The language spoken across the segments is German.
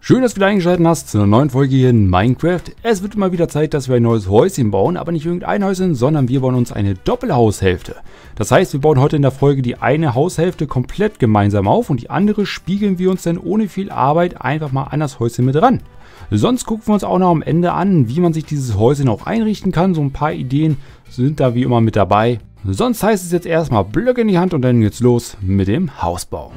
Schön, dass du wieder eingeschaltet hast zu einer neuen Folge hier in Minecraft. Es wird immer wieder Zeit, dass wir ein neues Häuschen bauen, aber nicht irgendein Häuschen, sondern wir bauen uns eine Doppelhaushälfte. Das heißt, wir bauen heute in der Folge die eine Haushälfte komplett gemeinsam auf und die andere spiegeln wir uns dann ohne viel Arbeit einfach mal an das Häuschen mit ran. Sonst gucken wir uns auch noch am Ende an, wie man sich dieses Häuschen auch einrichten kann. So ein paar Ideen sind da wie immer mit dabei. Sonst heißt es jetzt erstmal Blöcke in die Hand und dann geht's los mit dem Hausbau.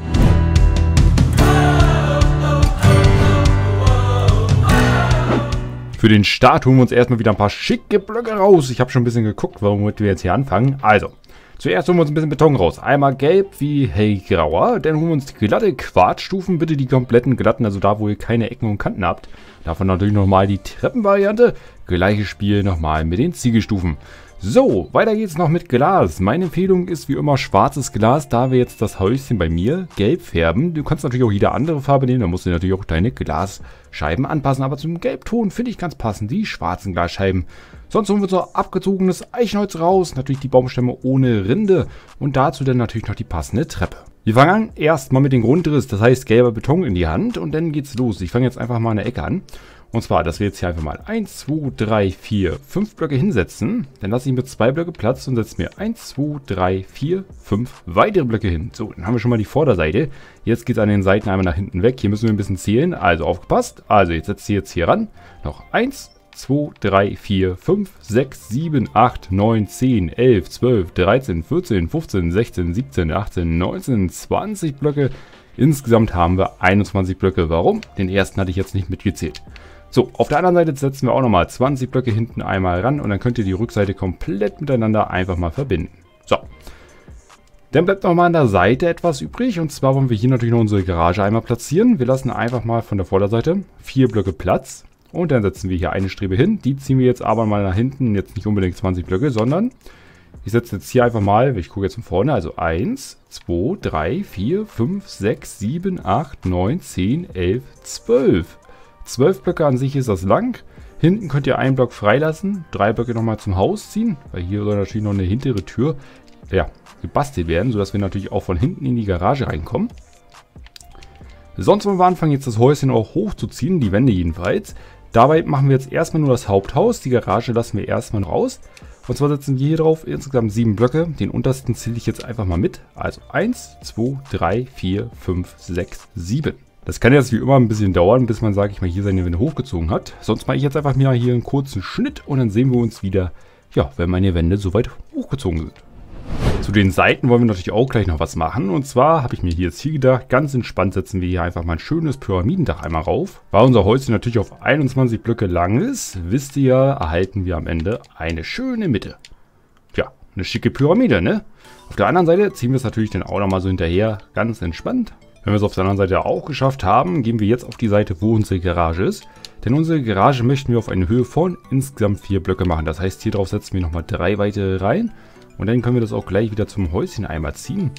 Für den Start holen wir uns erstmal wieder ein paar schicke Blöcke raus. Ich habe schon ein bisschen geguckt, womit wir jetzt hier anfangen. Also, zuerst holen wir uns ein bisschen Beton raus. Einmal gelb wie hellgrauer. Dann holen wir uns die glatte Quarzstufen. Bitte die kompletten glatten, also da, wo ihr keine Ecken und Kanten habt. Davon natürlich nochmal die Treppenvariante. Gleiches Spiel nochmal mit den Ziegelstufen. So, weiter geht's noch mit Glas. Meine Empfehlung ist wie immer schwarzes Glas, da wir jetzt das Häuschen bei mir gelb färben. Du kannst natürlich auch jede andere Farbe nehmen, da musst du natürlich auch deine Glasscheiben anpassen. Aber zum Gelbton finde ich ganz passend die schwarzen Glasscheiben. Sonst holen wir so abgezogenes Eichenholz raus, natürlich die Baumstämme ohne Rinde und dazu dann natürlich noch die passende Treppe. Wir fangen an erstmal mit dem Grundriss, das heißt gelber Beton in die Hand und dann geht's los. Ich fange jetzt einfach mal an der Ecke an. Und zwar, dass wir jetzt hier einfach mal 1, 2, 3, 4, 5 Blöcke hinsetzen. Dann lasse ich mir 2 Blöcke Platz und setze mir 1, 2, 3, 4, 5 weitere Blöcke hin. So, dann haben wir schon mal die Vorderseite. Jetzt geht es an den Seiten einmal nach hinten weg. Hier müssen wir ein bisschen zählen. Also aufgepasst. Also jetzt setze ich jetzt hier ran. Noch 1, 2, 3, 4, 5, 6, 7, 8, 9, 10, 11, 12, 13, 14, 15, 16, 17, 18, 19, 20 Blöcke. Insgesamt haben wir 21 Blöcke. Warum? Den ersten hatte ich jetzt nicht mitgezählt. So, auf der anderen Seite setzen wir auch nochmal 20 Blöcke hinten einmal ran und dann könnt ihr die Rückseite komplett miteinander einfach mal verbinden. So, dann bleibt nochmal an der Seite etwas übrig und zwar wollen wir hier natürlich noch unsere Garage einmal platzieren. Wir lassen einfach mal von der Vorderseite 4 Blöcke Platz und dann setzen wir hier eine Strebe hin. Die ziehen wir jetzt aber mal nach hinten, jetzt nicht unbedingt 20 Blöcke, sondern ich setze jetzt hier einfach mal, ich gucke jetzt von vorne, also 1, 2, 3, 4, 5, 6, 7, 8, 9, 10, 11, 12. 12 Blöcke an sich ist das lang. Hinten könnt ihr einen Block freilassen, 3 Blöcke nochmal zum Haus ziehen, weil hier soll natürlich noch eine hintere Tür gebastelt werden, sodass wir natürlich auch von hinten in die Garage reinkommen. Sonst wollen wir anfangen, jetzt das Häuschen auch hochzuziehen, die Wände jedenfalls. Dabei machen wir jetzt erstmal nur das Haupthaus, die Garage lassen wir erstmal raus. Und zwar setzen wir hier drauf insgesamt 7 Blöcke, den untersten zähle ich jetzt einfach mal mit. Also 1, 2, 3, 4, 5, 6, 7. Das kann jetzt wie immer ein bisschen dauern, bis man, sage ich mal, hier seine Wände hochgezogen hat. Sonst mache ich jetzt einfach mal hier einen kurzen Schnitt und dann sehen wir uns wieder, ja, wenn meine Wände soweit hochgezogen sind. Zu den Seiten wollen wir natürlich auch gleich noch was machen. Und zwar habe ich mir hier jetzt hier gedacht, ganz entspannt setzen wir hier einfach mal ein schönes Pyramidendach einmal rauf. Weil unser Häuschen natürlich auf 21 Blöcke lang ist, wisst ihr ja, erhalten wir am Ende eine schöne Mitte. Ja, eine schicke Pyramide, ne? Auf der anderen Seite ziehen wir es natürlich dann auch nochmal so hinterher, ganz entspannt. Wenn wir es auf der anderen Seite auch geschafft haben, gehen wir jetzt auf die Seite, wo unsere Garage ist. Denn unsere Garage möchten wir auf eine Höhe von insgesamt 4 Blöcke machen. Das heißt, hier drauf setzen wir nochmal 3 weitere rein. Und dann können wir das auch gleich wieder zum Häuschen einmal ziehen.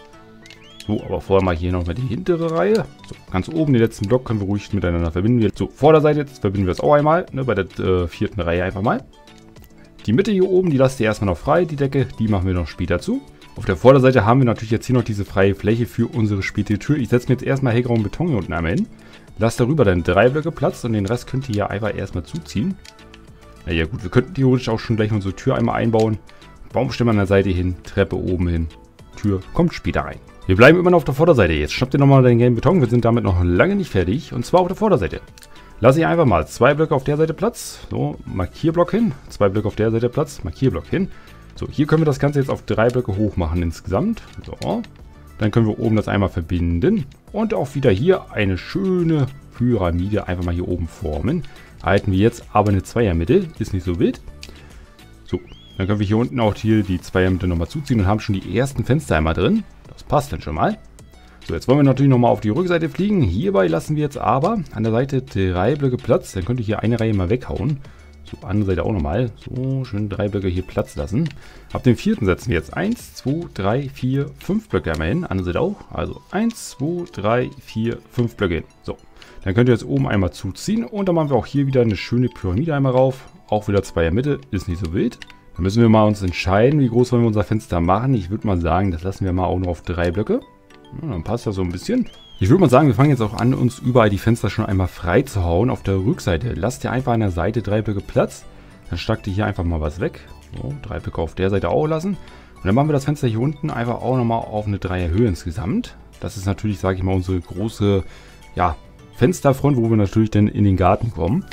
So, aber vorher mal hier nochmal die hintere Reihe. So, ganz oben den letzten Block können wir ruhig miteinander verbinden. So, Vorderseite, jetzt verbinden wir es auch einmal, ne, bei der 4. Reihe einfach mal. Die Mitte hier oben, die lasst ihr erstmal noch frei. Die Decke, die machen wir noch später zu. Auf der Vorderseite haben wir natürlich jetzt hier noch diese freie Fläche für unsere spätere Tür. Ich setze mir jetzt erstmal hellgrauen Beton hier unten einmal hin. Lasst darüber dann 3 Blöcke Platz und den Rest könnt ihr ja einfach erstmal zuziehen. Naja gut, wir könnten theoretisch auch schon gleich unsere Tür einmal einbauen. Baumstämme an der Seite hin, Treppe oben hin, Tür kommt später rein. Wir bleiben immer noch auf der Vorderseite. Jetzt schnappt ihr nochmal den gelben Beton. Wir sind damit noch lange nicht fertig. Und zwar auf der Vorderseite. Lasse ich einfach mal 2 Blöcke auf der Seite Platz. So, Markierblock hin. 2 Blöcke auf der Seite Platz, Markierblock hin. So, hier können wir das Ganze jetzt auf 3 Blöcke hoch machen insgesamt. So, dann können wir oben das einmal verbinden. Und auch wieder hier eine schöne Pyramide einfach mal hier oben formen. Erhalten wir jetzt aber eine Zweiermitte. Ist nicht so wild. So, dann können wir hier unten auch hier die Zweiermitte nochmal zuziehen und haben schon die ersten Fenster einmal drin. Das passt dann schon mal. So, jetzt wollen wir natürlich nochmal auf die Rückseite fliegen. Hierbei lassen wir jetzt aber an der Seite 3 Blöcke Platz. Dann könnt ihr hier eine Reihe mal weghauen. So, andere Seite auch nochmal. So, schön 3 Blöcke hier Platz lassen. Ab dem 4. setzen wir jetzt 1, 2, 3, 4, 5 Blöcke einmal hin. Andere Seite auch. Also 1, 2, 3, 4, 5 Blöcke hin. So, dann könnt ihr jetzt oben einmal zuziehen. Und dann machen wir auch hier wieder eine schöne Pyramide einmal rauf. Auch wieder 2 in der Mitte. Ist nicht so wild. Dann müssen wir mal uns entscheiden, wie groß wollen wir unser Fenster machen. Ich würde mal sagen, das lassen wir mal auch nur auf 3 Blöcke. Ja, dann passt das so ein bisschen. Ich würde mal sagen, wir fangen jetzt auch an, uns überall die Fenster schon einmal frei zu hauen. Auf der Rückseite lasst ihr einfach an der Seite 3 Blöcke Platz. Dann schlagt ihr hier einfach mal was weg. So, 3 Blöcke auf der Seite auch lassen. Und dann machen wir das Fenster hier unten einfach auch nochmal auf eine 3er Höhe insgesamt. Das ist natürlich, sage ich mal, unsere große, ja, Fensterfront, wo wir natürlich dann in den Garten kommen.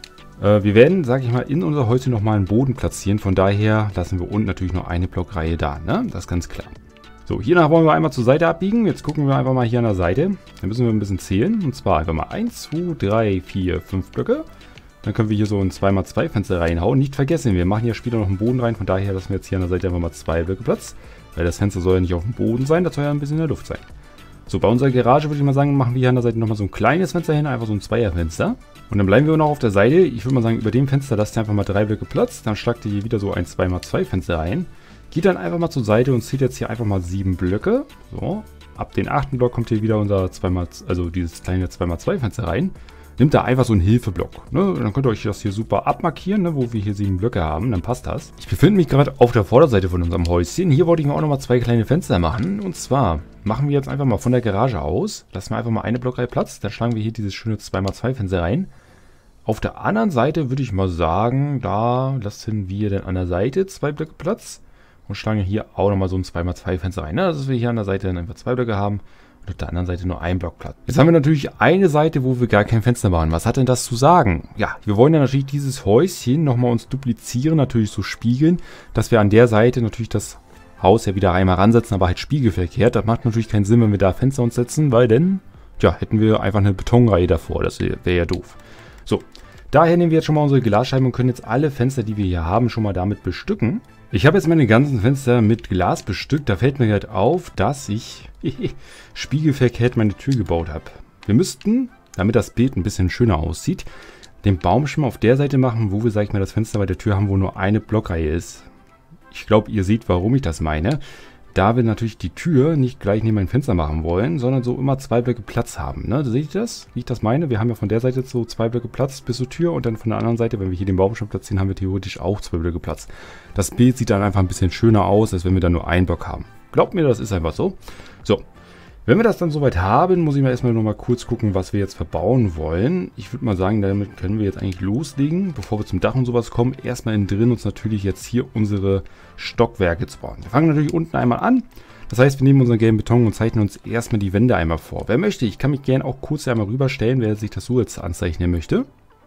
Wir werden, sage ich mal, in unser Häuschen nochmal einen Boden platzieren. Von daher lassen wir unten natürlich noch eine Blockreihe da, ne? Das ist ganz klar. So, hiernach wollen wir einmal zur Seite abbiegen. Jetzt gucken wir einfach mal hier an der Seite. Dann müssen wir ein bisschen zählen. Und zwar einfach mal 1, 2, 3, 4, 5 Blöcke. Dann können wir hier so ein 2x2 Fenster reinhauen. Nicht vergessen, wir machen ja später noch einen Boden rein. Von daher lassen wir jetzt hier an der Seite einfach mal 2 Blöcke Platz. Weil das Fenster soll ja nicht auf dem Boden sein, das soll ja ein bisschen in der Luft sein. So, bei unserer Garage würde ich mal sagen, machen wir hier an der Seite nochmal so ein kleines Fenster hin, einfach so ein Zweierfenster. Und dann bleiben wir noch auf der Seite. Ich würde mal sagen, über dem Fenster lasst ihr einfach mal 3 Blöcke Platz. Dann schlagt ihr hier wieder so ein 2x2 Fenster rein. Geht dann einfach mal zur Seite und zieht jetzt hier einfach mal 7 Blöcke. So, ab den 8. Block kommt hier wieder unser dieses kleine 2x2 Fenster rein. Nimmt da einfach so einen Hilfeblock. Ne? Dann könnt ihr euch das hier super abmarkieren, ne? Wo wir hier 7 Blöcke haben. Dann passt das. Ich befinde mich gerade auf der Vorderseite von unserem Häuschen. Hier wollte ich mir auch nochmal 2 kleine Fenster machen. Und zwar machen wir jetzt einfach mal von der Garage aus. Lassen wir einfach mal eine Blockreihe Platz. Dann schlagen wir hier dieses schöne 2x2 Fenster rein. Auf der anderen Seite würde ich mal sagen, da lassen wir dann an der Seite 2 Blöcke Platz. Und schlagen hier auch nochmal so ein 2x2 Fenster rein. Ne? Dass wir hier an der Seite dann einfach 2 Blöcke haben. Und auf der anderen Seite nur ein Block Platz. Jetzt haben wir natürlich eine Seite, wo wir gar kein Fenster machen. Was hat denn das zu sagen? Ja, wir wollen ja natürlich dieses Häuschen nochmal uns duplizieren, natürlich so spiegeln, dass wir an der Seite natürlich das Haus ja wieder einmal ransetzen, aber halt spiegelverkehrt. Das macht natürlich keinen Sinn, wenn wir da Fenster uns setzen, weil dann, ja, hätten wir einfach eine Betonreihe davor. Das wäre ja doof. So, daher nehmen wir jetzt schon mal unsere Glasscheiben und können jetzt alle Fenster, die wir hier haben, schon mal damit bestücken. Ich habe jetzt meine ganzen Fenster mit Glas bestückt. Da fällt mir gerade auf, dass ich spiegelverkehrt meine Tür gebaut habe. Wir müssten, damit das Bild ein bisschen schöner aussieht, den Baumstamm auf der Seite machen, wo wir, sag ich mal, das Fenster bei der Tür haben, wo nur eine Blockreihe ist. Ich glaube, ihr seht, warum ich das meine. Da wir natürlich die Tür nicht gleich neben ein Fenster machen wollen, sondern so immer 2 Blöcke Platz haben. Ne? Seht ihr das, wie ich das meine? Wir haben ja von der Seite so 2 Blöcke Platz bis zur Tür und dann von der anderen Seite, wenn wir hier den Baumstamm platzieren, haben wir theoretisch auch 2 Blöcke Platz. Das Bild sieht dann einfach ein bisschen schöner aus, als wenn wir dann nur einen Block haben. Glaubt mir, das ist einfach so. So, wenn wir das dann soweit haben, muss ich mal erstmal nochmal kurz gucken, was wir jetzt verbauen wollen. Ich würde mal sagen, damit können wir jetzt eigentlich loslegen, bevor wir zum Dach und sowas kommen. Erstmal innen drin uns natürlich jetzt hier unsere Stockwerke zu bauen. Wir fangen natürlich unten einmal an. Das heißt, wir nehmen unseren gelben Beton und zeichnen uns erstmal die Wände einmal vor. Wer möchte, ich kann mich gerne auch kurz einmal rüberstellen, wer sich das so jetzt anzeichnen möchte.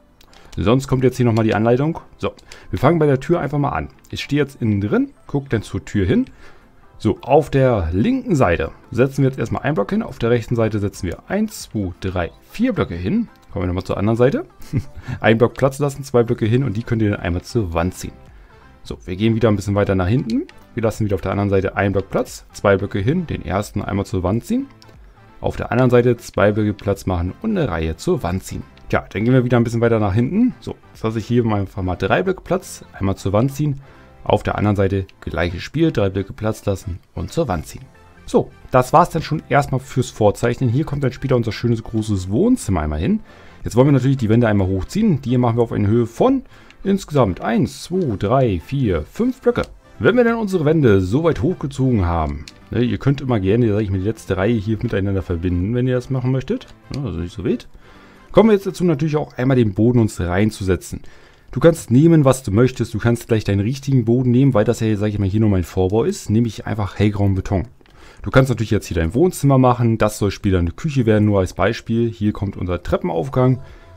Sonst kommt jetzt hier nochmal die Anleitung. So, wir fangen bei der Tür einfach mal an. Ich stehe jetzt innen drin, gucke dann zur Tür hin. So, auf der linken Seite setzen wir jetzt erstmal einen Block hin. Auf der rechten Seite setzen wir 1, 2, 3, 4 Blöcke hin. Kommen wir nochmal zur anderen Seite. Einen Block Platz lassen, 2 Blöcke hin und die könnt ihr dann einmal zur Wand ziehen. So, wir gehen wieder ein bisschen weiter nach hinten. Wir lassen wieder auf der anderen Seite einen Block Platz, 2 Blöcke hin, den ersten einmal zur Wand ziehen. Auf der anderen Seite 2 Blöcke Platz machen und eine Reihe zur Wand ziehen. Tja, dann gehen wir wieder ein bisschen weiter nach hinten. So, jetzt lasse ich hier einfach mal 3 Blöcke Platz, einmal zur Wand ziehen. Auf der anderen Seite gleiches Spiel, 3 Blöcke Platz lassen und zur Wand ziehen. So, das war es dann schon erstmal fürs Vorzeichnen. Hier kommt dann später unser schönes großes Wohnzimmer einmal hin. Jetzt wollen wir natürlich die Wände einmal hochziehen. Die hier machen wir auf eine Höhe von insgesamt 1, 2, 3, 4, 5 Blöcke. Wenn wir dann unsere Wände so weit hochgezogen haben, ne, ihr könnt immer gerne, sag ich mal, die letzte Reihe hier miteinander verbinden, wenn ihr das machen möchtet. Ne, also nicht so wild. Kommen wir jetzt dazu natürlich auch einmal den Boden uns reinzusetzen. Du kannst nehmen, was du möchtest. Du kannst gleich deinen richtigen Boden nehmen, weil das ja, sag ich mal, hier nur mein Vorbau ist. Nehme ich einfach hellgrauen Beton. Du kannst natürlich jetzt hier dein Wohnzimmer machen. Das soll später eine Küche werden, nur als Beispiel. Hier kommt unser Treppenaufgang,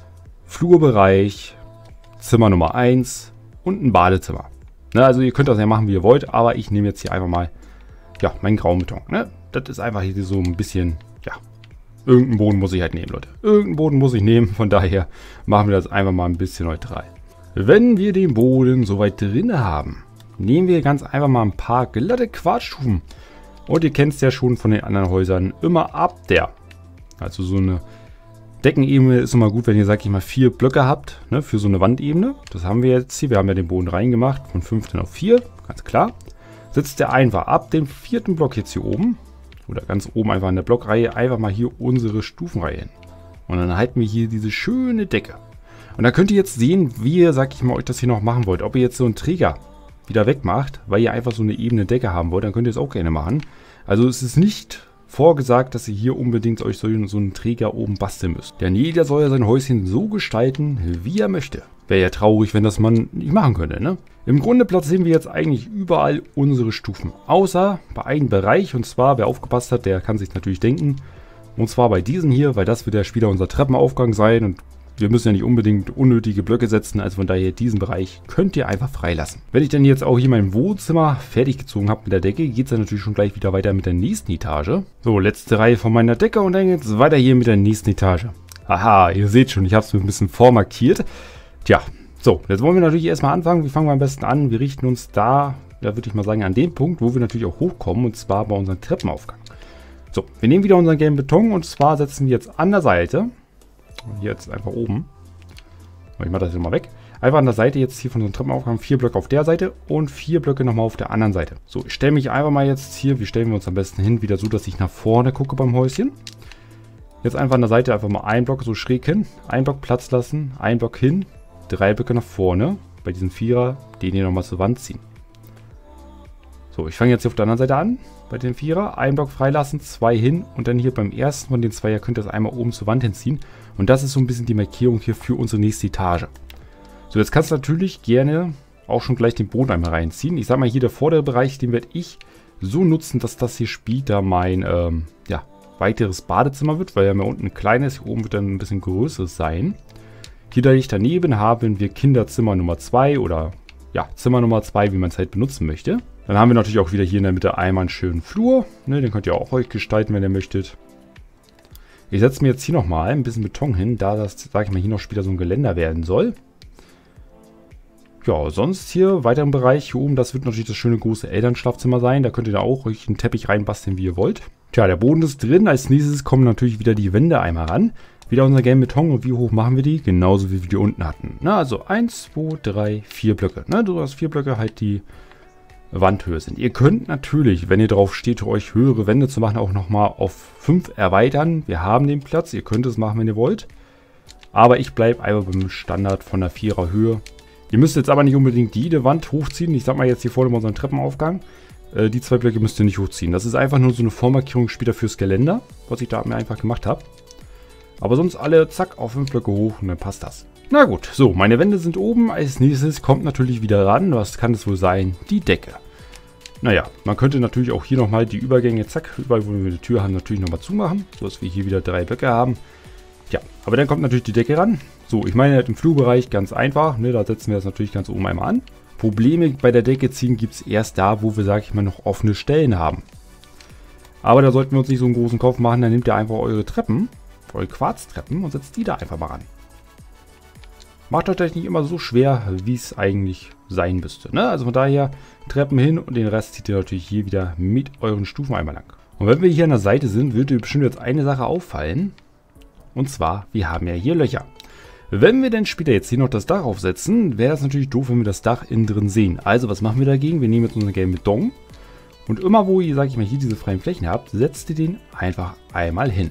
Flurbereich, Zimmer Nummer 1 und ein Badezimmer. Ne, also ihr könnt das ja machen, wie ihr wollt, aber ich nehme jetzt hier einfach mal, ja, meinen grauen Beton. Ne? Das ist einfach hier so ein bisschen, ja, irgendeinen Boden muss ich halt nehmen, Leute. Irgendeinen Boden muss ich nehmen, von daher machen wir das einfach mal ein bisschen neutral. Wenn wir den Boden soweit drin haben, nehmen wir ganz einfach mal ein paar glatte Quarzstufen. Und ihr kennt es ja schon von den anderen Häusern, immer ab der. Also so eine Deckenebene ist immer gut, wenn ihr, sag ich mal, 4 Blöcke habt, ne, für so eine Wandebene. Das haben wir jetzt hier. Wir haben ja den Boden reingemacht, von 15 auf 4, ganz klar. Setzt der einfach ab dem 4. Block jetzt hier oben, oder ganz oben einfach in der Blockreihe, einfach mal hier unsere Stufenreihe hin. Und dann halten wir hier diese schöne Decke. Und da könnt ihr jetzt sehen, wie ihr, sag ich mal, euch das hier noch machen wollt. Ob ihr jetzt so einen Träger wieder wegmacht, weil ihr einfach so eine ebene Decke haben wollt, dann könnt ihr es auch gerne machen. Also es ist nicht vorgesagt, dass ihr hier unbedingt euch so einen Träger oben basteln müsst. Denn jeder soll ja sein Häuschen so gestalten, wie er möchte. Wäre ja traurig, wenn das man nicht machen könnte, ne? Im Grunde platzieren wir jetzt eigentlich überall unsere Stufen. Außer bei einem Bereich, und zwar, wer aufgepasst hat, der kann sich natürlich denken. Und zwar bei diesem hier, weil das wird ja später unser Treppenaufgang sein. Und wir müssen ja nicht unbedingt unnötige Blöcke setzen. Also von daher, diesen Bereich könnt ihr einfach freilassen. Wenn ich dann jetzt auch hier mein Wohnzimmer fertig gezogen habe mit der Decke, geht es dann natürlich schon gleich wieder weiter mit der nächsten Etage. So, letzte Reihe von meiner Decke und dann geht es weiter hier mit der nächsten Etage. Aha, ihr seht schon, ich habe es ein bisschen vormarkiert. Tja, so, jetzt wollen wir natürlich erstmal anfangen. Wie fangen wir am besten an? Wir richten uns da würde ich mal sagen, an dem Punkt, wo wir natürlich auch hochkommen, und zwar bei unserem Treppenaufgang. So, wir nehmen wieder unseren gelben Beton und zwar setzen wir jetzt an der Seite, hier jetzt einfach oben, ich mache das hier mal weg, einfach an der Seite jetzt hier von unserem Treppenaufgang 4 Blöcke auf der Seite und 4 Blöcke nochmal auf der anderen Seite. So, ich stelle mich einfach mal jetzt hier, wie stellen wir uns am besten hin, wieder so, dass ich nach vorne gucke beim Häuschen. Jetzt einfach an der Seite einfach mal einen Block so schräg hin, einen Block Platz lassen, einen Block hin, 3 Blöcke nach vorne, bei diesen Vierer, den hier nochmal zur Wand ziehen. So, ich fange jetzt hier auf der anderen Seite an, bei den Vierer, einen Block freilassen, 2 hin und dann hier beim ersten von den 2 könnt ihr das einmal oben zur Wand hinziehen. Und das ist so ein bisschen die Markierung hier für unsere nächste Etage. So, jetzt kannst du natürlich gerne auch schon gleich den Boden einmal reinziehen. Ich sag mal, hier der vordere Bereich, den werde ich so nutzen, dass das hier später mein, weiteres Badezimmer wird, weil ja mehr unten ein kleines, hier oben wird dann ein bisschen größeres sein. Hier direkt daneben haben wir Kinderzimmer Nummer 2 oder ja, Zimmer Nummer 2, wie man es halt benutzen möchte. Dann haben wir natürlich auch wieder hier in der Mitte einmal einen schönen Flur. Ne, den könnt ihr auch euch gestalten, wenn ihr möchtet. Ich setze mir jetzt hier nochmal ein bisschen Beton hin, da das, sage ich mal, hier noch später so ein Geländer werden soll. Ja, sonst hier, weiteren Bereich hier oben, das wird natürlich das schöne große Elternschlafzimmer sein. Da könnt ihr da auch euch einen Teppich reinbasteln, wie ihr wollt. Tja, der Boden ist drin. Als nächstes kommen natürlich wieder die Wände einmal ran. Wieder unser gelben Beton. Und wie hoch machen wir die? Genauso wie wir die unten hatten. Na, also 1, 2, 3, 4 Blöcke. Ne, du hast 4 Blöcke halt die Wandhöhe sind. Ihr könnt natürlich, wenn ihr drauf steht, euch höhere Wände zu machen, auch nochmal auf 5 erweitern. Wir haben den Platz. Ihr könnt es machen, wenn ihr wollt. Aber ich bleibe einfach beim Standard von der 4er Höhe. Ihr müsst jetzt aber nicht unbedingt jede Wand hochziehen. Ich sag mal jetzt hier vorne bei unserem Treppenaufgang. Die 2 Blöcke müsst ihr nicht hochziehen. Das ist einfach nur so eine Vormarkierung später fürs Geländer, was ich da mir einfach gemacht habe. Aber sonst alle, zack, auf 5 Blöcke hoch und dann passt das. Na gut, so, meine Wände sind oben. Als nächstes kommt natürlich wieder ran. Was kann es wohl sein? Die Decke. Naja, man könnte natürlich auch hier nochmal die Übergänge, zack, überall wo wir eine Tür haben, natürlich nochmal zumachen. So dass wir hier wieder 3 Blöcke haben. Ja, aber dann kommt natürlich die Decke ran. So, ich meine halt im Flurbereich ganz einfach. Ne, da setzen wir das natürlich ganz oben einmal an. Probleme bei der Decke ziehen gibt es erst da, wo wir, sag ich mal, noch offene Stellen haben. Aber da sollten wir uns nicht so einen großen Kopf machen. Dann nehmt ihr einfach eure Treppen, eure Quarztreppen und setzt die da einfach mal ran. Macht euch nicht immer so schwer, wie es eigentlich sein müsste. Ne? Also von daher Treppen hin und den Rest zieht ihr natürlich hier wieder mit euren Stufen einmal lang. Und wenn wir hier an der Seite sind, wird dir bestimmt jetzt eine Sache auffallen. Und zwar, wir haben ja hier Löcher. Wenn wir dann später jetzt hier noch das Dach aufsetzen, wäre das natürlich doof, wenn wir das Dach innen drin sehen. Also was machen wir dagegen? Wir nehmen jetzt unseren gelben Beton und immer wo ihr, sag ich mal, hier diese freien Flächen habt, setzt ihr den einfach einmal hin.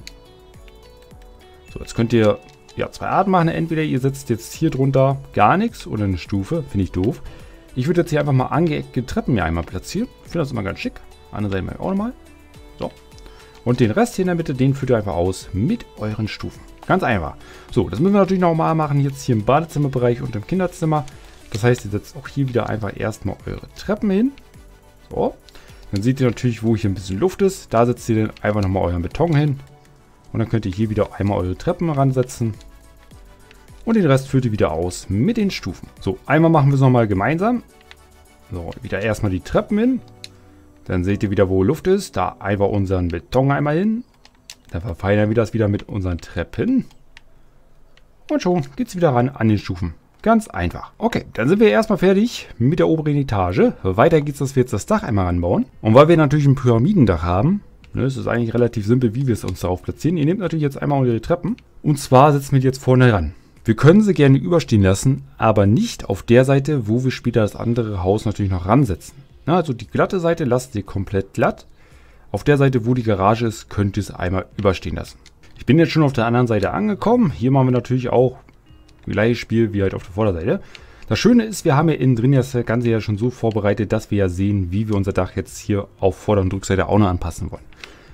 So, jetzt könnt ihr ja 2 Arten machen. Entweder ihr setzt jetzt hier drunter gar nichts oder eine Stufe, finde ich doof. Ich würde jetzt hier einfach mal angeeckte Treppen hier einmal platzieren. Ich finde das immer ganz schick. Andere Seite mal auch nochmal. So. Und den Rest hier in der Mitte, den führt ihr einfach aus mit euren Stufen. Ganz einfach. So, das müssen wir natürlich nochmal machen, jetzt hier im Badezimmerbereich und im Kinderzimmer. Das heißt, ihr setzt auch hier wieder einfach erstmal eure Treppen hin. So. Dann seht ihr natürlich, wo hier ein bisschen Luft ist. Da setzt ihr dann einfach nochmal euren Beton hin. Und dann könnt ihr hier wieder einmal eure Treppen ransetzen. Und den Rest führt ihr wieder aus mit den Stufen. So, einmal machen wir es nochmal gemeinsam. So, wieder erstmal die Treppen hin. Dann seht ihr wieder, wo Luft ist. Da einfach unseren Beton einmal hin. Dann verfeinern wir das wieder mit unseren Treppen. Und schon geht es wieder ran an den Stufen. Ganz einfach. Okay, dann sind wir erstmal fertig mit der oberen Etage. Weiter geht's, dass wir jetzt das Dach einmal ranbauen. Und weil wir natürlich ein Pyramidendach haben, es ist eigentlich relativ simpel, wie wir es uns darauf platzieren. Ihr nehmt natürlich jetzt einmal eure Treppen. Und zwar setzen wir die jetzt vorne ran. Wir können sie gerne überstehen lassen, aber nicht auf der Seite, wo wir später das andere Haus natürlich noch ransetzen. Also die glatte Seite lasst ihr komplett glatt. Auf der Seite, wo die Garage ist, könnt ihr es einmal überstehen lassen. Ich bin jetzt schon auf der anderen Seite angekommen. Hier machen wir natürlich auch das gleiche Spiel wie halt auf der Vorderseite. Das Schöne ist, wir haben ja innen drin das Ganze ja schon so vorbereitet, dass wir ja sehen, wie wir unser Dach jetzt hier auf Vorder- und Rückseite auch noch anpassen wollen.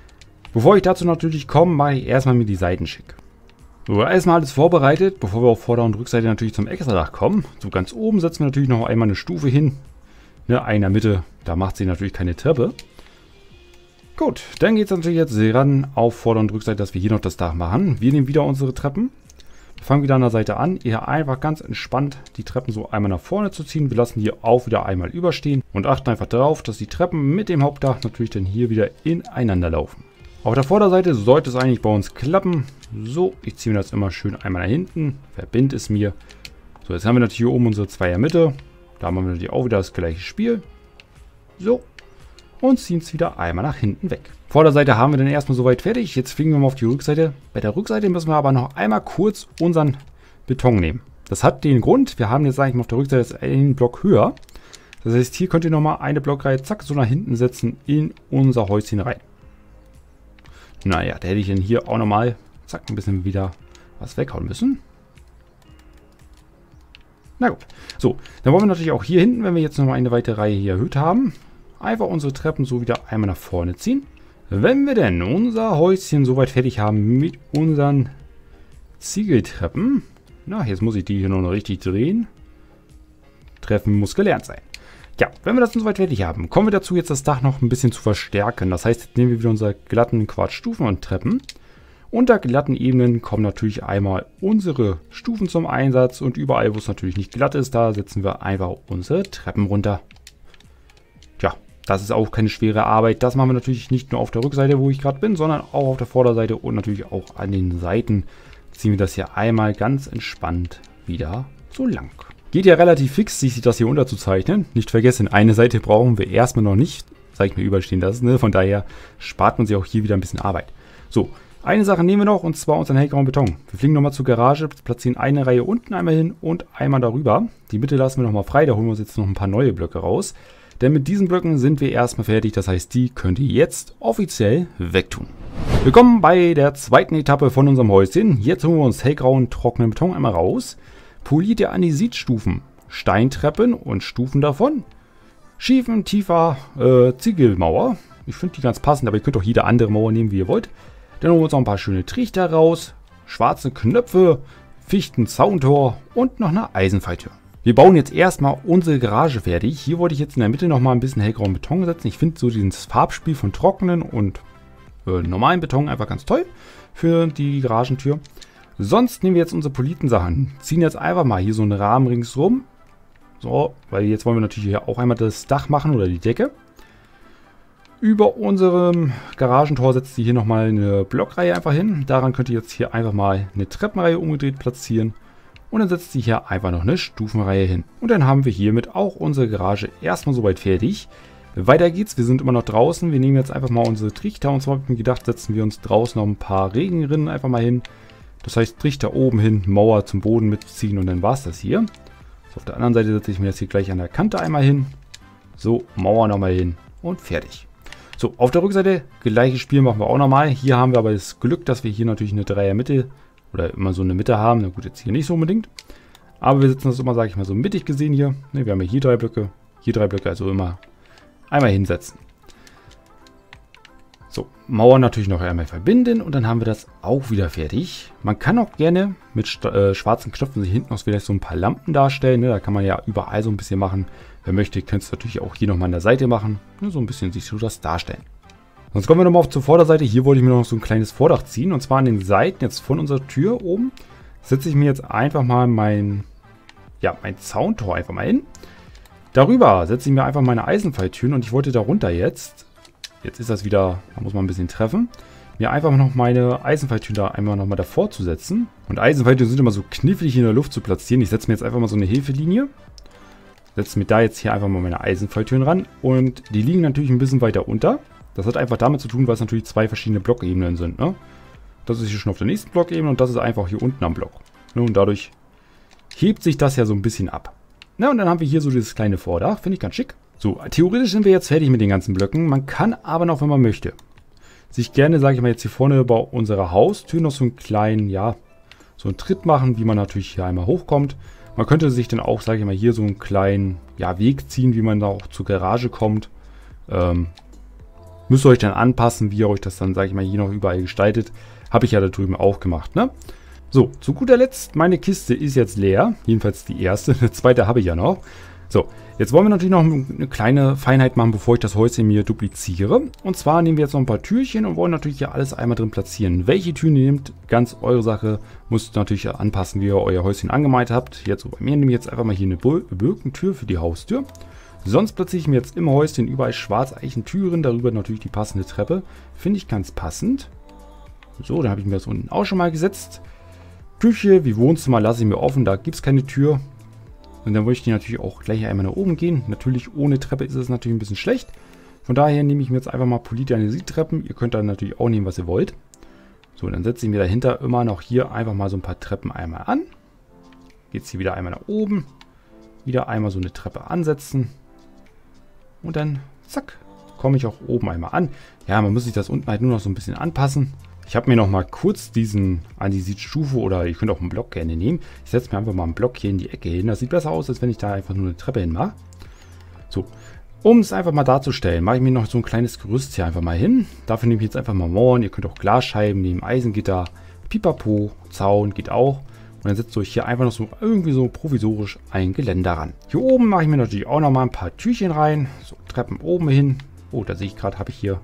Bevor ich dazu natürlich komme, mache ich erstmal mir die Seiten schick. So, erstmal alles vorbereitet, bevor wir auf Vorder- und Rückseite natürlich zum Extradach kommen. So, ganz oben setzen wir natürlich noch einmal eine Stufe hin. Ne, in der Mitte, da macht sie natürlich keine Treppe. Gut, dann geht es natürlich jetzt ran auf Vorder- und Rückseite, dass wir hier noch das Dach machen. Wir nehmen wieder unsere Treppen. Wir fangen wieder an der Seite an. Ihr einfach ganz entspannt die Treppen so einmal nach vorne zu ziehen. Wir lassen die auch wieder einmal überstehen und achten einfach darauf, dass die Treppen mit dem Hauptdach natürlich dann hier wieder ineinander laufen. Auf der Vorderseite sollte es eigentlich bei uns klappen. So, ich ziehe mir das immer schön einmal nach hinten, verbinde es mir. So, jetzt haben wir natürlich hier oben unsere Zweiermitte. Da haben wir natürlich auch wieder das gleiche Spiel. So, und ziehen es wieder einmal nach hinten weg. Vorderseite haben wir dann erstmal soweit fertig. Jetzt fliegen wir mal auf die Rückseite. Bei der Rückseite müssen wir aber noch einmal kurz unseren Beton nehmen. Das hat den Grund, wir haben jetzt eigentlich mal auf der Rückseite einen Block höher. Das heißt, hier könnt ihr nochmal eine Blockreihe zack so nach hinten setzen in unser Häuschen rein. Naja, da hätte ich dann hier auch nochmal zack ein bisschen wieder was weghauen müssen. Na gut. So, dann wollen wir natürlich auch hier hinten, wenn wir jetzt nochmal eine weitere Reihe hier erhöht haben, einfach unsere Treppen so wieder einmal nach vorne ziehen. Wenn wir denn unser Häuschen soweit fertig haben mit unseren Ziegeltreppen, na, jetzt muss ich die hier noch richtig drehen. Treffen muss gelernt sein. Ja, wenn wir das dann soweit fertig haben, kommen wir dazu, jetzt das Dach noch ein bisschen zu verstärken. Das heißt, jetzt nehmen wir wieder unsere glatten Quarzstufen und Treppen. Unter glatten Ebenen kommen natürlich einmal unsere Stufen zum Einsatz und überall, wo es natürlich nicht glatt ist, da setzen wir einfach unsere Treppen runter. Tja, das ist auch keine schwere Arbeit. Das machen wir natürlich nicht nur auf der Rückseite, wo ich gerade bin, sondern auch auf der Vorderseite und natürlich auch an den Seiten ziehen wir das hier einmal ganz entspannt wieder so lang. Geht ja relativ fix, sich das hier unterzuzeichnen. Nicht vergessen, eine Seite brauchen wir erstmal noch nicht. Sag ich mir überstehen lassen, ne? Von daher spart man sich auch hier wieder ein bisschen Arbeit. So, eine Sache nehmen wir noch und zwar unseren hellgrauen Beton. Wir fliegen nochmal zur Garage, platzieren eine Reihe unten einmal hin und einmal darüber. Die Mitte lassen wir nochmal frei, da holen wir uns jetzt noch ein paar neue Blöcke raus. Denn mit diesen Blöcken sind wir erstmal fertig, das heißt, die könnt ihr jetzt offiziell wegtun. Willkommen bei der zweiten Etappe von unserem Häuschen. Jetzt holen wir uns hellgrauen, trockenen Beton einmal raus. Poliert ihr Andesitstufen, Steintreppen und Stufen davon. Schiefen, tiefer Ziegelmauer. Ich finde die ganz passend, aber ihr könnt auch jede andere Mauer nehmen, wie ihr wollt. Dann holen wir uns noch ein paar schöne Trichter raus, schwarze Knöpfe, Fichten-Zauntor und noch eine Eisenfalltür. Wir bauen jetzt erstmal unsere Garage fertig. Hier wollte ich jetzt in der Mitte nochmal ein bisschen hellgrauen Beton setzen. Ich finde so dieses Farbspiel von trockenen und normalen Beton einfach ganz toll für die Garagentür. Sonst nehmen wir jetzt unsere polierten Sachen, ziehen jetzt einfach mal hier so einen Rahmen ringsrum. So, weil jetzt wollen wir natürlich hier auch einmal das Dach machen oder die Decke. Über unserem Garagentor setzt ihr hier nochmal eine Blockreihe einfach hin. Daran könnt ihr jetzt hier einfach mal eine Treppenreihe umgedreht platzieren. Und dann setzt ihr hier einfach noch eine Stufenreihe hin. Und dann haben wir hiermit auch unsere Garage erstmal soweit fertig. Weiter geht's, wir sind immer noch draußen. Wir nehmen jetzt einfach mal unsere Trichter. Und zwar habe ich mir gedacht, setzen wir uns draußen noch ein paar Regenrinnen einfach mal hin. Das heißt, Trichter oben hin, Mauer zum Boden mitziehen und dann war es das hier. So, auf der anderen Seite setze ich mir das hier gleich an der Kante einmal hin. So, Mauer nochmal hin und fertig. So, auf der Rückseite, gleiches Spiel machen wir auch nochmal. Hier haben wir aber das Glück, dass wir hier natürlich eine Dreiermitte oder immer so eine Mitte haben. Na gut, jetzt hier nicht so unbedingt. Aber wir setzen das immer, sage ich mal, so mittig gesehen hier. Ne, wir haben ja hier 3 Blöcke, also immer einmal hinsetzen. So, Mauern natürlich noch einmal verbinden und dann haben wir das auch wieder fertig. Man kann auch gerne mit schwarzen Knöpfen sich hinten aus vielleicht so ein paar Lampen darstellen. Ne? Da kann man ja überall so ein bisschen machen. Wer möchte, könnt es natürlich auch hier nochmal an der Seite machen. Ne? So ein bisschen sich so das darstellen. Sonst kommen wir nochmal zur Vorderseite. Hier wollte ich mir noch so ein kleines Vordach ziehen. Und zwar an den Seiten jetzt von unserer Tür oben setze ich mir jetzt einfach mal mein Zauntor einfach mal hin. Darüber setze ich mir einfach meine Eisenfalltüren und ich wollte darunter jetzt ist das wieder, da muss man ein bisschen treffen, mir einfach noch meine Eisenfalltüren da einmal nochmal davor zu setzen. Und Eisenfalltüren sind immer so knifflig in der Luft zu platzieren. Ich setze mir jetzt einfach mal so eine Hilfelinie. Setze mir da jetzt hier einfach mal meine Eisenfalltüren ran. Und die liegen natürlich ein bisschen weiter unter. Das hat einfach damit zu tun, weil es natürlich 2 verschiedene Blockebenen sind. Ne? Das ist hier schon auf der nächsten Blockebene und das ist einfach hier unten am Block. Ne? Und dadurch hebt sich das ja so ein bisschen ab. Na, und dann haben wir hier so dieses kleine Vordach. Finde ich ganz schick. So, theoretisch sind wir jetzt fertig mit den ganzen Blöcken. Man kann aber noch, wenn man möchte, sich gerne, sage ich mal, jetzt hier vorne bei unserer Haustür noch so einen kleinen, so einen Tritt machen, wie man natürlich hier einmal hochkommt. Man könnte sich dann auch, sage ich mal, hier so einen kleinen, Weg ziehen, wie man da auch zur Garage kommt. Müsst ihr euch dann anpassen, wie ihr euch das dann, sage ich mal, hier noch überall gestaltet. Habe ich ja da drüben auch gemacht, ne? So, zu guter Letzt, meine Kiste ist jetzt leer. Jedenfalls die erste, eine zweite habe ich ja noch. So, jetzt wollen wir natürlich noch eine kleine Feinheit machen, bevor ich das Häuschen mir dupliziere. Und zwar nehmen wir jetzt noch ein paar Türchen und wollen natürlich hier alles einmal drin platzieren. Welche Türen ihr nehmt, ganz eure Sache. Müsst ihr natürlich anpassen, wie ihr euer Häuschen angemalt habt. Jetzt so bei mir nehme ich jetzt einfach mal hier eine Birkentür für die Haustür. Sonst platziere ich mir jetzt im Häuschen überall Schwarzeichentüren, darüber natürlich die passende Treppe. Finde ich ganz passend. So, dann habe ich mir das unten auch schon mal gesetzt. Küche wie Wohnzimmer lasse ich mir offen, da gibt es keine Tür. Und dann möchte ich natürlich auch gleich einmal nach oben gehen. Natürlich ohne Treppe ist es natürlich ein bisschen schlecht. Von daher nehme ich mir jetzt einfach mal polierte Andesitreppen. Ihr könnt dann natürlich auch nehmen, was ihr wollt. So, dann setze ich mir dahinter immer noch hier einfach mal so ein paar Treppen einmal an. Geht es hier wieder einmal nach oben. Wieder einmal so eine Treppe ansetzen. Und dann, zack, komme ich auch oben einmal an. Ja, man muss sich das unten halt nur noch so ein bisschen anpassen. Ich habe mir noch mal kurz diesen Andesitstufe oder ihr könnt auch einen Block gerne nehmen. Ich setze mir einfach mal einen Block hier in die Ecke hin. Das sieht besser aus, als wenn ich da einfach nur eine Treppe hin mache. So, um es einfach mal darzustellen, mache ich mir noch so ein kleines Gerüst hier einfach mal hin. Dafür nehme ich jetzt einfach mal Mauern. Ihr könnt auch Glasscheiben nehmen, Eisengitter, Pipapo, Zaun geht auch. Und dann setzt euch hier einfach noch so irgendwie so provisorisch ein Geländer ran. Hier oben mache ich mir natürlich auch noch mal ein paar Türchen rein. So, Treppen oben hin. Oh, da sehe ich gerade, habe ich hier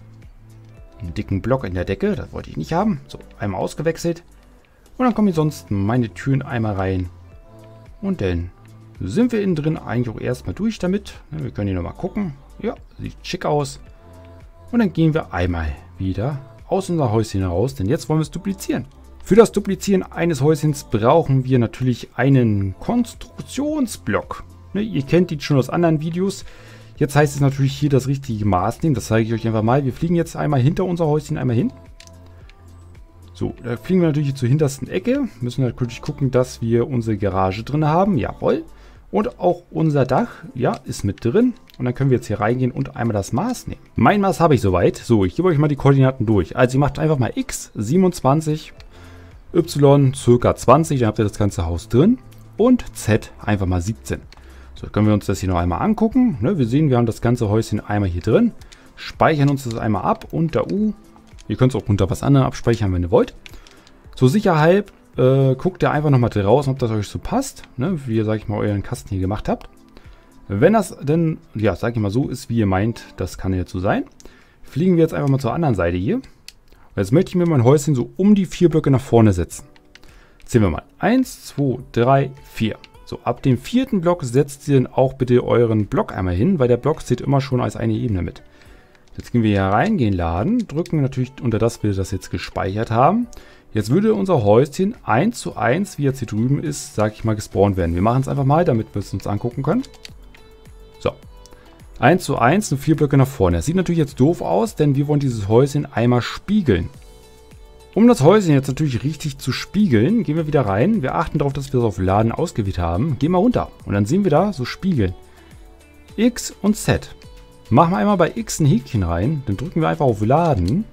einen dicken Block in der Decke. Das wollte ich nicht haben. So, einmal ausgewechselt. Und dann kommen hier sonst meine Türen einmal rein. Und dann sind wir innen drin eigentlich auch erstmal durch damit. Wir können hier nochmal gucken. Ja, sieht schick aus. Und dann gehen wir einmal wieder aus unser Häuschen heraus, denn jetzt wollen wir es duplizieren. Für das Duplizieren eines Häuschens brauchen wir natürlich einen Konstruktionsblock. Ihr kennt ihn schon aus anderen Videos. Jetzt heißt es natürlich hier das richtige Maß nehmen. Das zeige ich euch einfach mal. Wir fliegen jetzt einmal hinter unser Häuschen einmal hin. So, da fliegen wir natürlich zur hintersten Ecke. Müssen natürlich gucken, dass wir unsere Garage drin haben. Jawohl. Und auch unser Dach, ja, ist mit drin. Und dann können wir jetzt hier reingehen und einmal das Maß nehmen. Mein Maß habe ich soweit. So, ich gebe euch mal die Koordinaten durch. Also ihr macht einfach mal x 27, y ca. 20, dann habt ihr das ganze Haus drin. Und z einfach mal 17. So, können wir uns das hier noch einmal angucken. Wir sehen, wir haben das ganze Häuschen einmal hier drin. Speichern uns das einmal ab unter U. Ihr könnt es auch unter was anderem abspeichern, wenn ihr wollt. Zur Sicherheit guckt ihr einfach nochmal draußen, ob das euch so passt. Wie ihr, sag ich mal, euren Kasten hier gemacht habt. Wenn das denn, ja, sag ich mal, so ist, wie ihr meint, das kann jetzt so sein. Fliegen wir jetzt einfach mal zur anderen Seite hier. Jetzt möchte ich mir mein Häuschen so um die 4 Blöcke nach vorne setzen. Zählen wir mal. 1, 2, 3, 4. So, ab dem 4. Block setzt ihr dann auch bitte euren Block einmal hin, weil der Block zählt immer schon als eine Ebene mit. Jetzt gehen wir hier rein, gehen laden, drücken natürlich unter das wir das jetzt gespeichert haben. Jetzt würde unser Häuschen 1 zu 1, wie jetzt hier drüben ist, sag ich mal, gespawnt werden. Wir machen es einfach mal, damit wir es uns angucken können. So, 1 zu 1 und 4 Blöcke nach vorne. Das sieht natürlich jetzt doof aus, denn wir wollen dieses Häuschen einmal spiegeln. Um das Häuschen jetzt natürlich richtig zu spiegeln, gehen wir wieder rein. Wir achten darauf, dass wir es auf Laden ausgewählt haben. Gehen wir runter und dann sehen wir da so Spiegeln. X und Z. Machen wir einmal bei X ein Häkchen rein, dann drücken wir einfach auf Laden.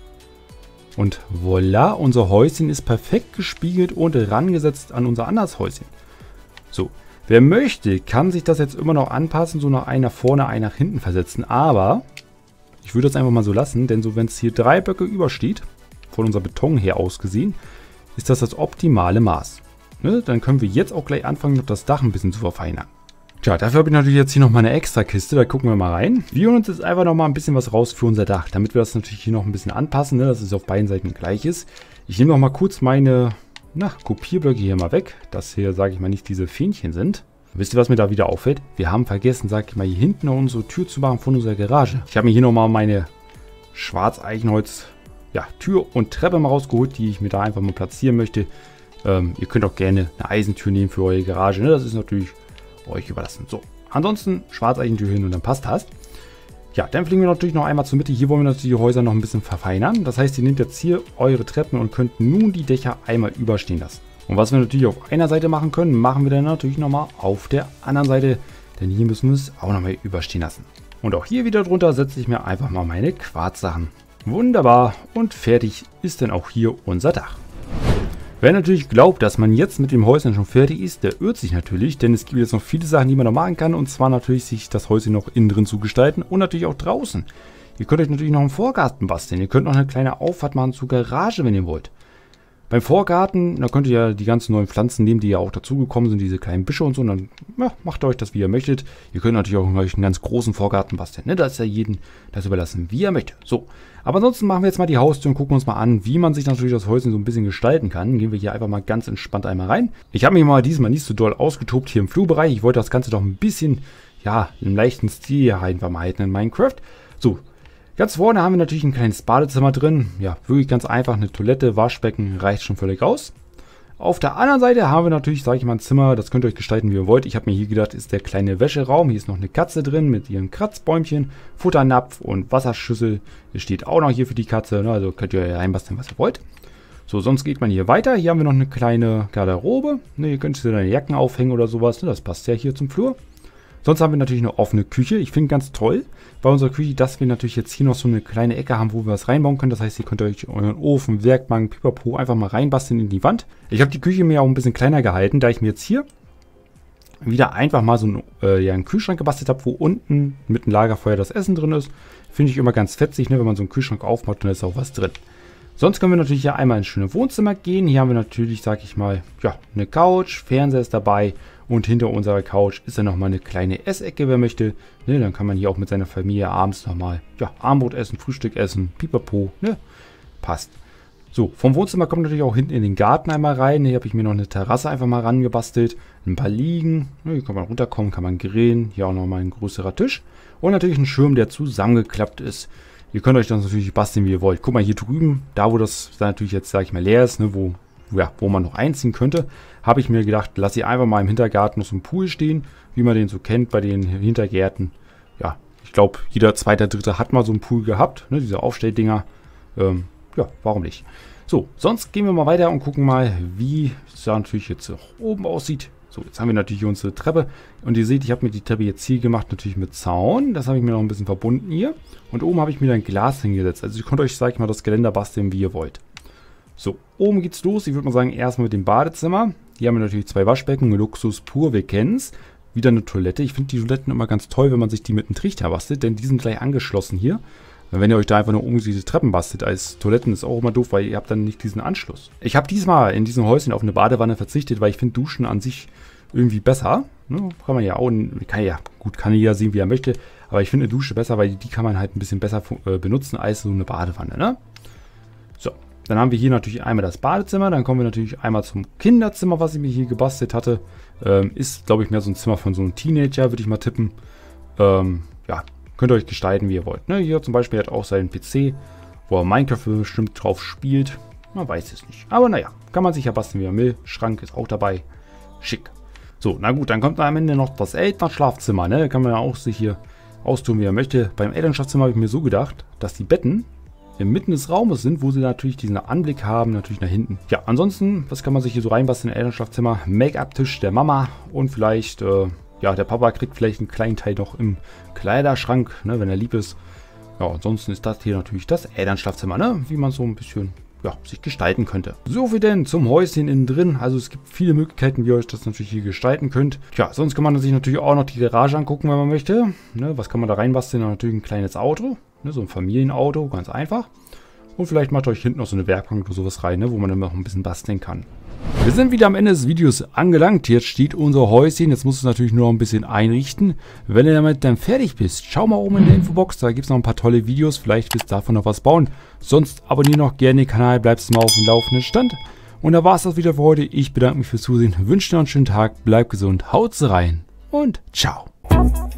Und voilà, unser Häuschen ist perfekt gespiegelt und rangesetzt an unser anderes Häuschen. So, wer möchte, kann sich das jetzt immer noch anpassen, so nach einer vorne, einer nach hinten versetzen. Aber ich würde das einfach mal so lassen, denn so wenn es hier 3 Blöcke übersteht, von unserem Beton her aus gesehen, ist das optimale Maß. Dann können wir jetzt auch gleich anfangen, noch das Dach ein bisschen zu verfeinern. Tja, dafür habe ich natürlich jetzt hier noch mal eine extra Kiste, da gucken wir mal rein. Wir holen uns jetzt einfach noch mal ein bisschen was raus für unser Dach, damit wir das natürlich hier noch ein bisschen anpassen, dass es auf beiden Seiten gleich ist. Ich nehme noch mal kurz meine Kopierblöcke hier mal weg, dass hier, sage ich mal, nicht diese Fähnchen sind. Wisst ihr, was mir da wieder auffällt? Wir haben vergessen, sage ich mal, hier hinten noch unsere Tür zu machen von unserer Garage. Ich habe mir hier noch mal meine Schwarzeichenholz, Tür und Treppe mal rausgeholt, die ich mir da einfach mal platzieren möchte. Ihr könnt auch gerne eine Eisentür nehmen für eure Garage, Das ist natürlich euch überlassen. So, ansonsten Schwarzeichentür hin und dann passt das. Ja, dann fliegen wir natürlich noch einmal zur Mitte. Hier wollen wir natürlich die Häuser noch ein bisschen verfeinern. Das heißt, ihr nehmt jetzt hier eure Treppen und könnt nun die Dächer einmal überstehen lassen. Und was wir natürlich auf einer Seite machen können, machen wir dann natürlich nochmal auf der anderen Seite. Denn hier müssen wir es auch nochmal überstehen lassen. Und auch hier wieder drunter setze ich mir einfach mal meine Quarzsachen. Wunderbar. Und fertig ist dann auch hier unser Dach. Wer natürlich glaubt, dass man jetzt mit dem Häuschen schon fertig ist, der irrt sich natürlich, denn es gibt jetzt noch viele Sachen, die man noch machen kann, und zwar natürlich sich das Häuschen noch innen drin zu gestalten und natürlich auch draußen. Ihr könnt euch natürlich noch einen Vorgarten basteln. Ihr könnt noch eine kleine Auffahrt machen zur Garage, wenn ihr wollt. Beim Vorgarten, da könnt ihr ja die ganzen neuen Pflanzen nehmen, die ja auch dazugekommen sind, diese kleinen Büsche und so. Und dann macht euch das, wie ihr möchtet. Ihr könnt natürlich auch einen ganz großen Vorgarten basteln. Ne? Das ist ja jedem das überlassen, wie er möchte. So, aber ansonsten machen wir jetzt mal die Haustür und gucken uns mal an, wie man sich natürlich das Häuschen so ein bisschen gestalten kann. Gehen wir hier einfach mal ganz entspannt einmal rein. Ich habe mich mal diesmal nicht so doll ausgetobt hier im Flurbereich. Ich wollte das Ganze doch ein bisschen, ja, im leichten Stil hier einfach mal halten in Minecraft. So. Ganz vorne haben wir natürlich ein kleines Badezimmer drin. Ja, wirklich ganz einfach. Eine Toilette, Waschbecken reicht schon völlig aus. Auf der anderen Seite haben wir natürlich, sage ich mal, ein Zimmer. Das könnt ihr euch gestalten, wie ihr wollt. Ich habe mir hier gedacht, ist der kleine Wäscheraum. Hier ist noch eine Katze drin mit ihren Kratzbäumchen, Futternapf und Wasserschüssel. Es steht auch noch hier für die Katze. Ne? Also könnt ihr reinbasteln, was ihr wollt. So, sonst geht man hier weiter. Hier haben wir noch eine kleine Garderobe. Ne, ihr könnt deine Jacken aufhängen oder sowas. Ne? Das passt ja hier zum Flur. Sonst haben wir natürlich eine offene Küche. Ich finde ganz toll bei unserer Küche, dass wir natürlich jetzt hier noch so eine kleine Ecke haben, wo wir was reinbauen können. Das heißt, ihr könnt euch euren Ofen, Werkbank, Pipapo einfach mal reinbasteln in die Wand. Ich habe die Küche mir auch ein bisschen kleiner gehalten, da ich mir jetzt hier wieder einfach mal so einen Kühlschrank gebastelt habe, wo unten mit einem Lagerfeuer das Essen drin ist. Finde ich immer ganz fetzig, ne, wenn man so einen Kühlschrank aufmacht, dann ist auch was drin. Sonst können wir natürlich hier einmal ins schöne Wohnzimmer gehen. Hier haben wir natürlich, sag ich mal, ja, eine Couch, Fernseher ist dabei. Und hinter unserer Couch ist dann nochmal eine kleine Essecke, wer möchte. Ne, dann kann man hier auch mit seiner Familie abends nochmal, ja, Abendbrot essen, Frühstück essen, Pipapo, ne, passt. So, vom Wohnzimmer kommt natürlich auch hinten in den Garten einmal rein. Hier habe ich mir noch eine Terrasse einfach mal rangebastelt. Ein paar Liegen, ne, hier kann man runterkommen, kann man grillen. Hier auch nochmal ein größerer Tisch. Und natürlich ein Schirm, der zusammengeklappt ist. Ihr könnt euch das natürlich basteln, wie ihr wollt. Guck mal, hier drüben, da wo das natürlich jetzt, sage ich mal, leer ist, ne, wo man noch einziehen könnte, habe ich mir gedacht, lasse ich einfach mal im Hintergarten noch so einen Pool stehen, wie man den so kennt bei den Hintergärten. Ja, ich glaube, jeder zweite, dritte hat mal so einen Pool gehabt, ne, diese Aufstelldinger. Ja, warum nicht? So, sonst gehen wir mal weiter und gucken mal, wie es da natürlich jetzt auch oben aussieht. So, jetzt haben wir natürlich unsere Treppe. Und ihr seht, ich habe mir die Treppe jetzt hier gemacht, natürlich mit Zaun. Das habe ich mir noch ein bisschen verbunden hier. Und oben habe ich mir dann Glas hingesetzt. Also ihr könnt euch, sag ich mal, das Geländer basteln, wie ihr wollt. So, oben geht's los. Ich würde mal sagen, erstmal mit dem Badezimmer. Hier haben wir natürlich 2 Waschbecken, Luxus pur, wir kennen es. Wieder eine Toilette. Ich finde die Toiletten immer ganz toll, wenn man sich die mit einem Trichter bastelt, denn die sind gleich angeschlossen hier. Wenn ihr euch da einfach nur um diese Treppen bastelt als Toiletten, ist auch immer doof, weil ihr habt dann nicht diesen Anschluss. Ich habe diesmal in diesem Häuschen auf eine Badewanne verzichtet, weil ich finde Duschen an sich irgendwie besser. Ne? Kann man ja auch, kann jeder sehen, wie er möchte. Aber ich finde eine Dusche besser, weil die kann man halt ein bisschen besser benutzen als so eine Badewanne. Ne? So, dann haben wir hier natürlich einmal das Badezimmer. Dann kommen wir natürlich einmal zum Kinderzimmer, was ich mir hier gebastelt hatte. Ist, glaube ich, mehr so ein Zimmer von so einem Teenager, würde ich mal tippen. Ja. Könnt ihr euch gestalten, wie ihr wollt. Ne, hier zum Beispiel hat auch seinen PC, wo er Minecraft bestimmt drauf spielt. Man weiß es nicht. Aber naja, kann man sich ja basteln, wie er will. Schrank ist auch dabei. Schick. So, na gut, dann kommt am Ende noch das Elternschlafzimmer. Ne? Kann man ja auch sich hier austun, wie er möchte. Beim Elternschlafzimmer habe ich mir so gedacht, dass die Betten inmitten des Raumes sind, wo sie natürlich diesen Anblick haben, natürlich nach hinten. Ja, ansonsten, was kann man sich hier so reinbasteln im Elternschlafzimmer? Make-up-Tisch der Mama und vielleicht, ja, der Papa kriegt vielleicht einen kleinen Teil noch im Kleiderschrank, ne, wenn er lieb ist. Ja, ansonsten ist das hier natürlich das Elternschlafzimmer, ne, wie man so ein bisschen, ja, sich gestalten könnte. So viel denn zum Häuschen innen drin. Also es gibt viele Möglichkeiten, wie ihr euch das natürlich hier gestalten könnt. Tja, sonst kann man sich natürlich auch noch die Garage angucken, wenn man möchte. Ne, was kann man da reinbasteln? Natürlich ein kleines Auto, ne, so ein Familienauto, ganz einfach. Und vielleicht macht euch hinten noch so eine Werkbank oder sowas rein, ne, wo man dann noch ein bisschen basteln kann. Wir sind wieder am Ende des Videos angelangt. Jetzt steht unser Häuschen. Jetzt musst du es natürlich nur noch ein bisschen einrichten. Wenn du damit dann fertig bist, schau mal oben in der Infobox. Da gibt es noch ein paar tolle Videos. Vielleicht willst du davon noch was bauen. Sonst abonniere noch gerne den Kanal. Bleibst du mal auf dem laufenden Stand. Und da war es das wieder für heute. Ich bedanke mich fürs Zusehen. Wünsche dir noch einen schönen Tag. Bleib gesund. Haut's rein. Und ciao.